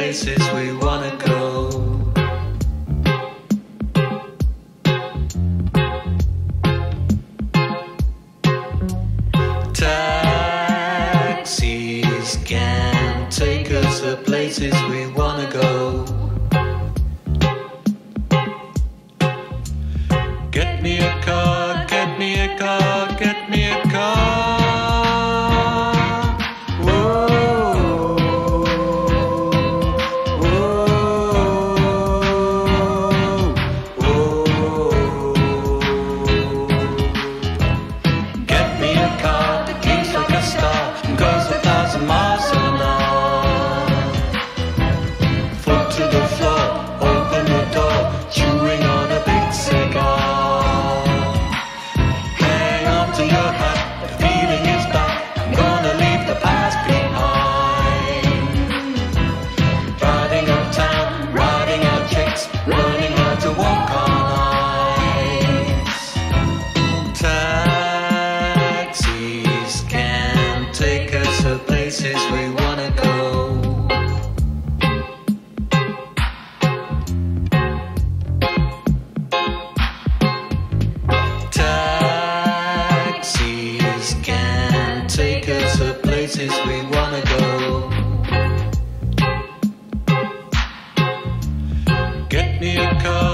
places we wanna go. Taxis can take us to places we wanna go. Get me a car, get me a car, get me a car. Places we wanna go. Taxis can take us to places we wanna go. Get me a car.